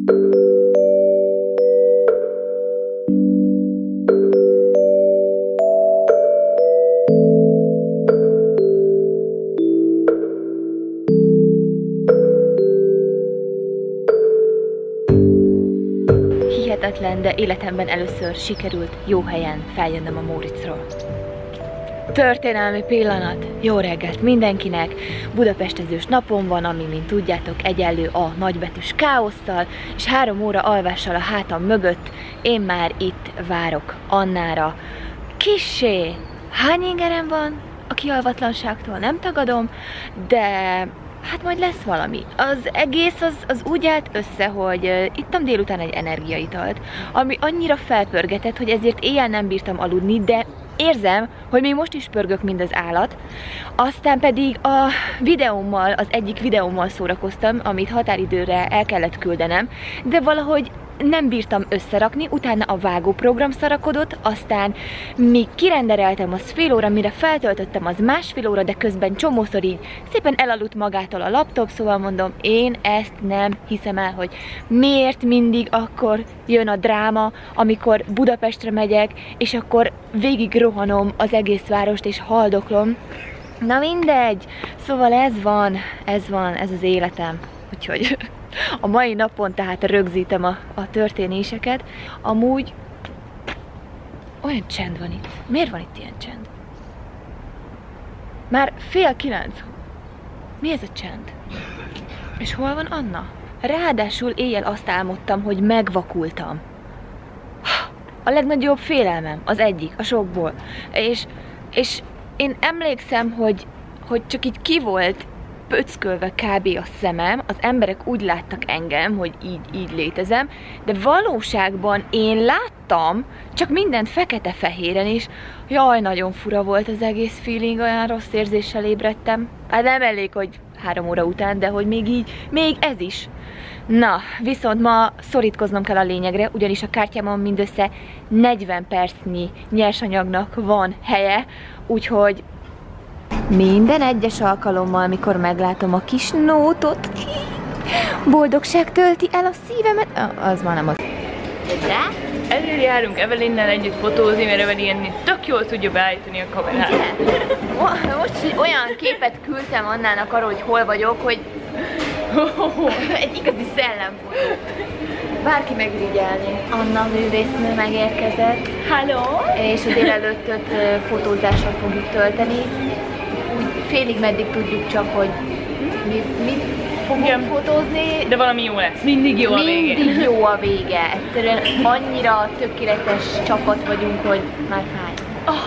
Hihetetlen, de életemben először sikerült jó helyen feljönnöm a Móriczról. Történelmi pillanat, jó reggelt mindenkinek! Budapestezős napom van, ami, mint tudjátok, egyenlő a nagybetűs káosszal, és 3 óra alvással a hátam mögött én már itt várok Annára. Kissé, hány ingerem van a kialvatlanságtól, nem tagadom, de hát majd lesz valami. Az egész az úgy állt össze, hogy ittam délután egy energiaitalt, ami annyira felpörgetett, hogy ezért éjjel nem bírtam aludni, de érzem, hogy még most is pörgök, mint az állat. Aztán pedig a videómmal, az egyik videómmal szórakoztam, amit határidőre el kellett küldenem, de valahogy nem bírtam összerakni, utána a vágóprogram szarakodott, aztán míg kirendereltem, az fél óra, mire feltöltöttem, az másfél óra, de közben csomószor így szépen elaludt magától a laptop, szóval mondom, én ezt nem hiszem el, hogy miért mindig akkor jön a dráma, amikor Budapestre megyek, és akkor végig rohanom az egész várost, és haldoklom. Na mindegy, szóval ez van, ez az életem, úgyhogy a mai napon tehát rögzítem a történéseket. Amúgy olyan csend van itt. Miért van itt ilyen csend? Már 8:30. Mi ez a csend? És hol van Anna? Ráadásul éjjel azt álmodtam, hogy megvakultam. A legnagyobb félelmem, az egyik, a sokból. És én emlékszem, hogy csak így ki volt pöckölve kb. A szemem, az emberek úgy láttak engem, hogy így létezem, de valóságban én láttam, csak mindent fekete-fehéren, és jaj, nagyon fura volt az egész feeling, olyan rossz érzéssel ébredtem. Hát nem elég, hogy 3 óra után, de hogy még ez is. Na, viszont ma szorítkoznom kell a lényegre, ugyanis a kártyámon mindössze 40 percnyi nyersanyagnak van helye, úgyhogy minden egyes alkalommal, amikor meglátom a kis nótot, boldogság tölti el a szívemet. Az már nem az. De? Ezért járunk Evelynnel együtt fotózni, mert Evelyn tök jól tudja beállítani a kamerát. Most olyan képet küldtem Annának arról, hogy hol vagyok, hogy egy igazi szellemfotó. Bárki megrigyelni. Anna művésznő megérkezett. Hello! És a délelőttöt fotózással fogjuk tölteni. Úgy félig meddig tudjuk csak, hogy mit fogunk fotózni. De valami jó lesz. Mindig jó a vége. Mindig jó a vége. Egyszerűen annyira tökéletes csapat vagyunk, hogy már fáj. Oh.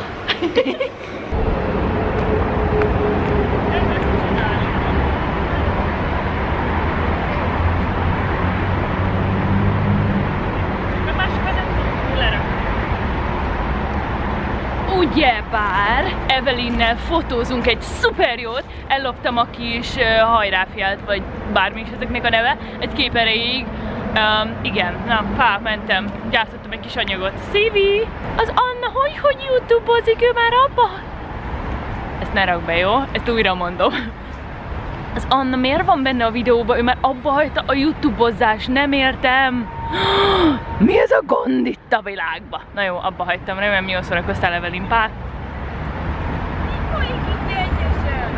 Ugyebár Evelynnel fotózunk egy szuper jót, elloptam a kis hajráfját, vagy bármi is ezeknek a neve, egy kép erejéig. Igen, na, mentem, gyártottam egy kis anyagot. Szívi! Az Anna hogy YouTube-ozik, ő már abba? Ezt ne rakd be, jó? Ezt újra mondom. Az Anna miért van benne a videóban? Ő már abba hagyta a YouTube-ozást, nem értem. Mi ez a gond itt a világban? Na jó, abba hagytam, remélem jól szórakoztál Evelyn pár. Mi folyik itt egyesen?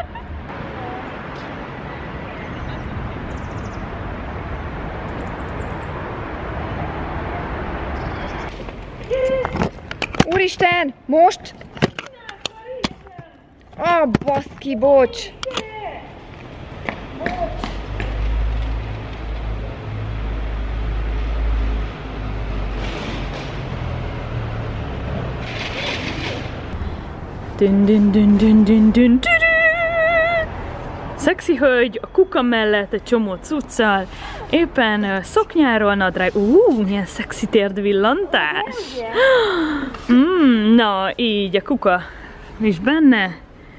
Úristen, most? Baszki, bocs! Szexi hölgy a kuka mellett egy csomó cuccal, éppen szoknyáról nadrág. Milyen szexi térdvillantás! Na, így a kuka is benne.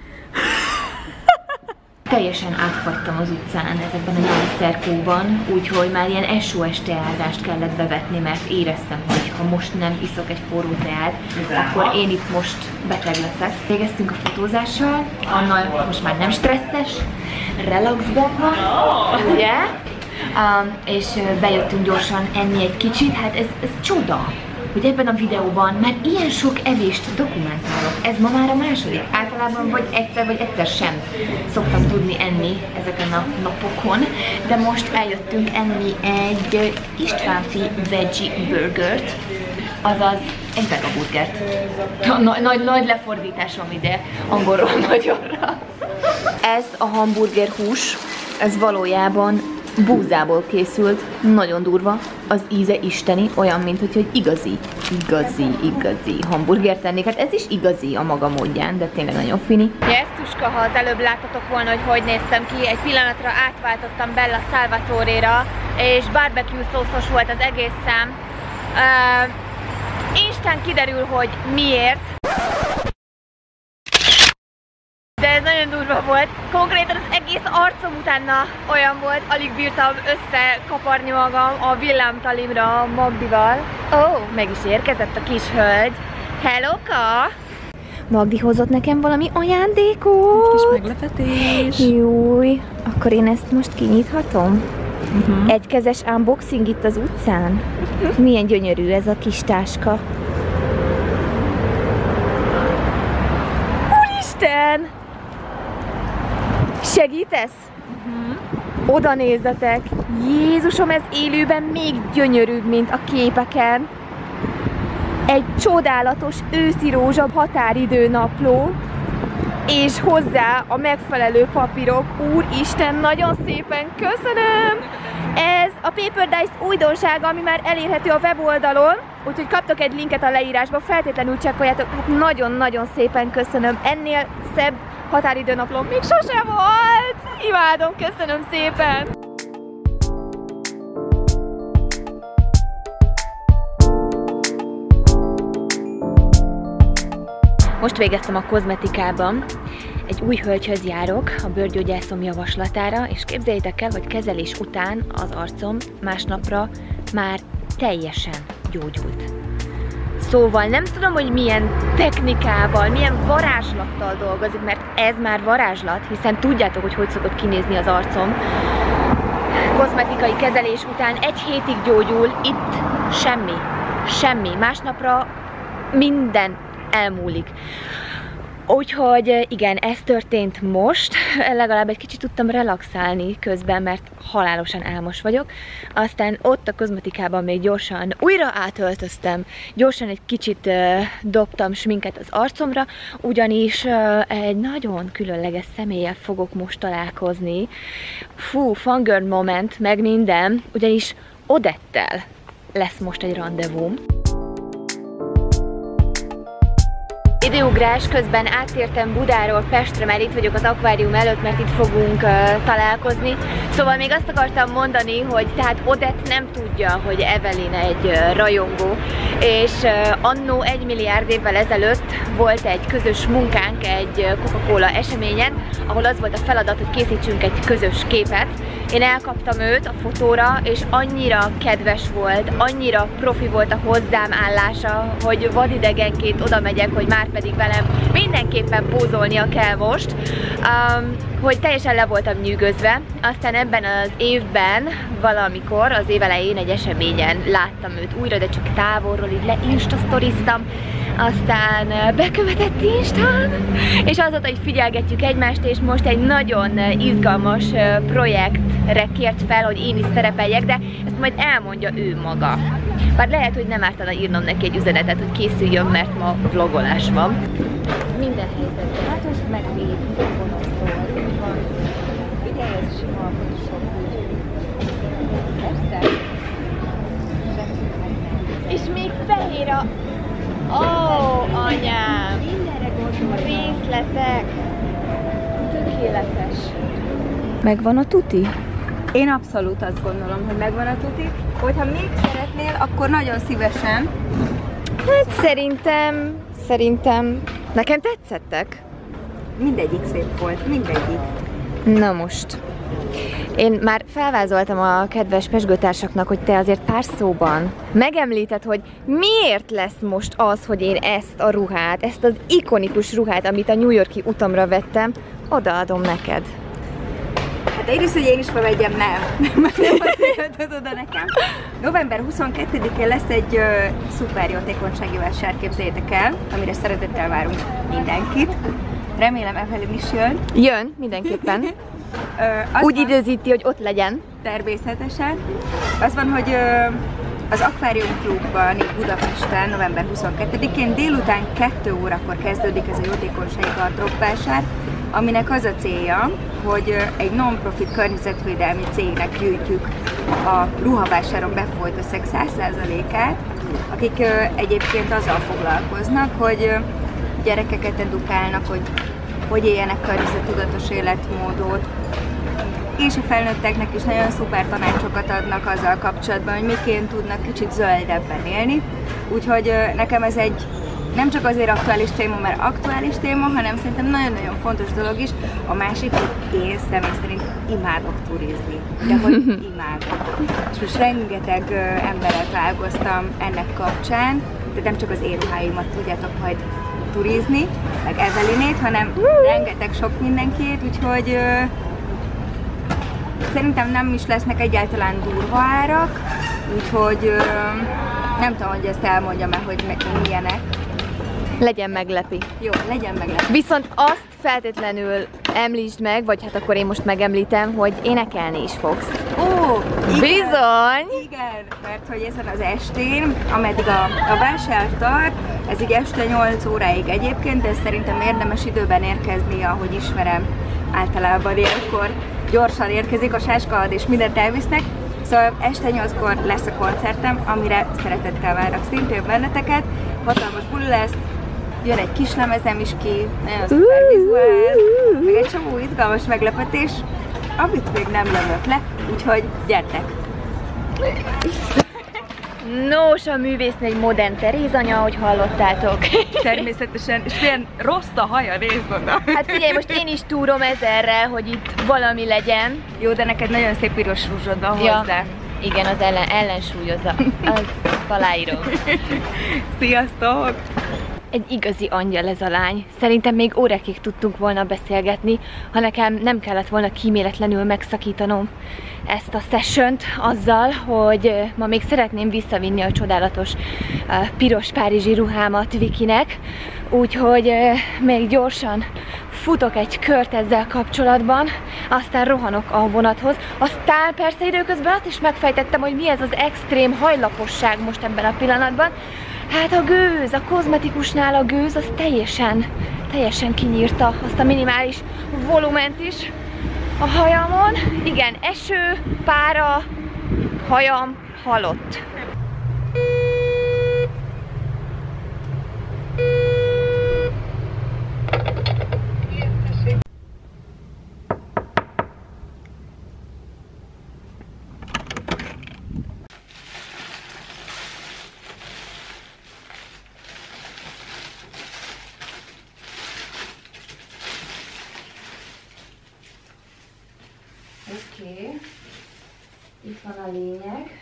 Teljesen átfagytam az utcán ezekben a nyári szerkóban, úgyhogy már ilyen SOS teázást kellett bevetni, mert éreztem, hogy ha most nem iszok egy forró teát, akkor én itt most beteg leszek. Végeztünk a fotózással, Anna most már nem stresszes, relaxban van, ugye? és bejöttünk gyorsan enni egy kicsit. Hát ez csoda, hogy ebben a videóban már ilyen sok evést dokumentálok. Ez ma már a második. Általában vagy egyszer sem szoktam tudni enni ezeken a napokon, de most eljöttünk enni egy Istvánfi veggie burgert, azaz egy vegaburgert. Nagy lefordításom ide, angolról magyarra. Ez a hamburger hús, ez valójában búzából készült, nagyon durva, az íze isteni, olyan, mint hogy igazi hamburgert tennék. Hát ez is igazi a maga módján, de tényleg nagyon fini. Jesszuska, ha az előbb láttatok volna, hogy néztem ki, egy pillanatra átváltottam Bella Salvatore-ra, és barbecue szószos volt az egész szám. Instán kiderül, hogy miért. De ez nagyon durva volt. Konkrétan az egész arcom utána olyan volt, alig bírtam összekaparni magam a villámtalimra Magdival. Meg is érkezett a kis hölgy. Hello-ka! Magdi hozott nekem valami ajándékot. Kis meglepetés. Júj, akkor én ezt most kinyithatom? Egykezes unboxing itt az utcán? Milyen gyönyörű ez a kis táska. Úristen! Segítesz? Oda nézzetek! Jézusom, ez élőben még gyönyörűbb, mint a képeken. Egy csodálatos őszi rózsa határidő napló, és hozzá a megfelelő papírok. Úristen, nagyon szépen köszönöm! Ez a Paper Dice újdonsága, ami már elérhető a weboldalon, úgyhogy kaptok egy linket a leírásba, feltétlenül csekkoljátok. Nagyon-nagyon szépen köszönöm. Ennél szebb határidőnaplom még sosem volt! Imádom, köszönöm szépen! Most végeztem a kozmetikában. Egy új hölgyhöz járok a bőrgyógyászom javaslatára, és képzeljétek el, hogy kezelés után az arcom másnapra már teljesen gyógyult. Szóval nem tudom, hogy milyen technikával, milyen varázslattal dolgozik, mert ez már varázslat, hiszen tudjátok, hogy szokott kinézni az arcom. Kozmetikai kezelés után 1 hétig gyógyul, itt semmi. Másnapra minden elmúlik. Úgyhogy igen, ez történt most. Legalább egy kicsit tudtam relaxálni közben, mert halálosan álmos vagyok. Aztán ott a kozmetikában még gyorsan újra átöltöztem. Gyorsan egy kicsit dobtam sminket az arcomra, ugyanis egy nagyon különleges személlyel fogok most találkozni. Fú, fangirl moment, meg minden, ugyanis Odettel lesz most egy randevúm. Időugrás, közben áttértem Budáról Pestre, mert itt vagyok az akvárium előtt, mert itt fogunk találkozni. Szóval még azt akartam mondani, hogy tehát Odett nem tudja, hogy Evelyn egy rajongó, és annó 1 milliárd évvel ezelőtt volt egy közös munkánk egy Coca-Cola eseményen, ahol az volt a feladat, hogy készítsünk egy közös képet. Én elkaptam őt a fotóra, és annyira kedves volt, annyira profi volt a hozzám állása, hogy vadidegenként oda megyek, hogy már pedig velem mindenképpen pózolnia kell most, hogy teljesen le voltam nyűgözve. Aztán ebben az évben, valamikor, az év elején egy eseményen láttam őt újra, de csak távolról így leinstasztoriztam. Aztán bekövetett Instán, és azóta, hogy figyelgetjük egymást, és most egy nagyon izgalmas projektre kért fel, hogy én is szerepeljek, de ezt majd elmondja ő maga. Bár lehet, hogy nem ártana írnom neki egy üzenetet, hogy készüljön, mert ma vlogolás van. Minden helyzetben, hát most megvéd, gonosztól, úgy van. Figyelj, ez sima a Photoshop úgy. Persze. És még fehér a... Ó, anyám! Mindenre gondolom. Részletek. Tökéletes. Megvan a tuti? Én abszolút azt gondolom, hogy megvan a tuti. Hogyha még szeretnél, akkor nagyon szívesen. Hát szerintem nekem tetszettek. Mindegyik szép volt, mindegyik. Na most. Én már felvázoltam a kedves pezsgőtársaknak, hogy te azért pár szóban megemlíted, hogy miért lesz most az, hogy én ezt a ruhát, ezt az ikonikus ruhát, amit a New York-i utamra vettem, odaadom neked. Hát egyrészt, hogy én is felvegyem, nem azért oda nekem. November 22-én lesz egy szuper jótékonysági vásár, képzeljétek el, amire szeretettel várunk mindenkit. Remélem Evelyn is jön. Jön, mindenképpen. Úgy időzíti, hogy ott legyen. Természetesen. Az van, hogy az Aquarium Klubban itt Budapesten november 22-én délután 2 órakor kezdődik ez a jótékonysági gardróbvásár, aminek az a célja, hogy egy non-profit környezetvédelmi cégnek gyűjtjük a ruhavásáron befolyt összeg 100%-át, akik egyébként azzal foglalkoznak, hogy gyerekeket edukálnak, hogy éljenek környezettudatos életmódot, és a felnőtteknek is nagyon szuper tanácsokat adnak azzal kapcsolatban, hogy miként tudnak kicsit zöldebben élni. Úgyhogy nekem ez egy nem csak azért aktuális téma, mert aktuális téma, hanem szerintem nagyon-nagyon fontos dolog is. A másik, hogy én személy szerint imádok turizni. De hogy imádok. És most rengeteg emberrel találkoztam ennek kapcsán, de nem csak az én ruháimat tudjátok majd turizni, meg Evelynét, hanem rengeteg sok mindenkit, úgyhogy szerintem nem is lesznek egyáltalán durva árak, úgyhogy nem tudom, hogy ezt elmondjam-e, hogy milyenek. Legyen meglepi. Jó, legyen meglepi. Viszont azt feltétlenül említsd meg, vagy hát akkor én most megemlítem, hogy énekelni is fogsz. Ó, igen, bizony! Igen, mert hogy ezen az estén, ameddig a vásár tart, ez így este 8 óráig egyébként, de szerintem érdemes időben érkezni, ahogy ismerem. Általában ilyenkor gyorsan érkezik a sáskahad és mindent elvisznek. Szóval este 8-kor lesz a koncertem, amire szeretettel várnak szintén benneteket. Hatalmas buli lesz, jön egy kis lemezem is ki, nagyon szuper vizuál, meg egy csomó izgalmas meglepetés, amit még nem lövök le, úgyhogy gyertek! Nos, a művésznő egy modern Terézanya, ahogy hallottátok. Természetesen, és milyen rossz a haja, nézd oda! Hát figyelj, most én is túrom ezerrel, hogy itt valami legyen. Jó, de neked nagyon szép piros rúzsod van hozzá. Igen, az ellensúlyozza. Azt aláírom. Sziasztok! Egy igazi angyal ez a lány. Szerintem még órákig tudtunk volna beszélgetni, ha nekem nem kellett volna kíméletlenül megszakítanom ezt a sessiont azzal, hogy ma még szeretném visszavinni a csodálatos piros párizsi ruhámat Vikinek, úgyhogy még gyorsan futok egy kört ezzel kapcsolatban, aztán rohanok a vonathoz. Aztán persze időközben azt is megfejtettem, hogy mi ez az extrém hajlaposság most ebben a pillanatban. Hát a gőz, a kozmetikusnál a gőz, az teljesen kinyírta azt a minimális volument is a hajamon. Igen, eső, pára, hajam halott. Oké, itt van a lényeg.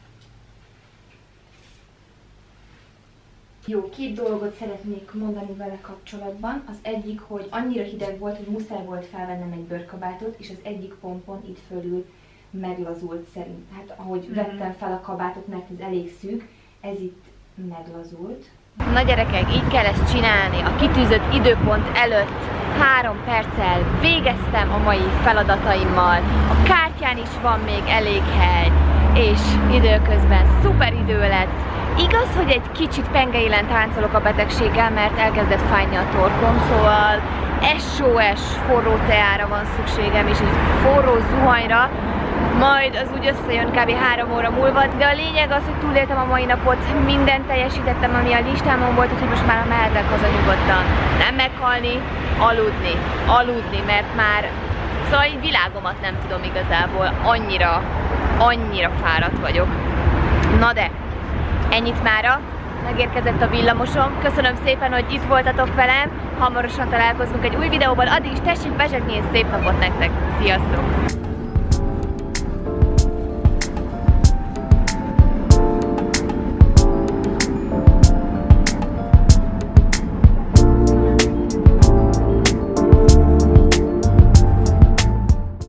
Jó, 2 dolgot szeretnék mondani vele kapcsolatban. Az egyik, hogy annyira hideg volt, hogy muszáj volt felvennem egy bőrkabátot, és az egyik pompon itt fölül meglazult szerint. Hát ahogy vettem fel a kabátot, mert ez elég szűk, ez itt meglazult. Na gyerekek, így kell ezt csinálni. A kitűzött időpont előtt 3 perccel végeztem a mai feladataimmal. A kártyán is van még elég hely, és időközben szuper idő lett. Igaz, hogy egy kicsit pengeilen táncolok a betegséggel, mert elkezdett fájni a torkom, szóval SOS forró teára van szükségem, és egy forró zuhanyra, majd az úgy összejön kb. 3 óra múlva, de a lényeg az, hogy túléltem a mai napot, mindent teljesítettem, ami a listámon volt, úgyhogy most már mehetek haza nyugodtan. Nem meghalni, aludni, mert már szóval így világomat nem tudom igazából, annyira fáradt vagyok. Na de, ennyit mára, megérkezett a villamosom, köszönöm szépen, hogy itt voltatok velem, hamarosan találkozunk egy új videóban, addig is tessék bezsegni, és szép napot nektek, sziasztok!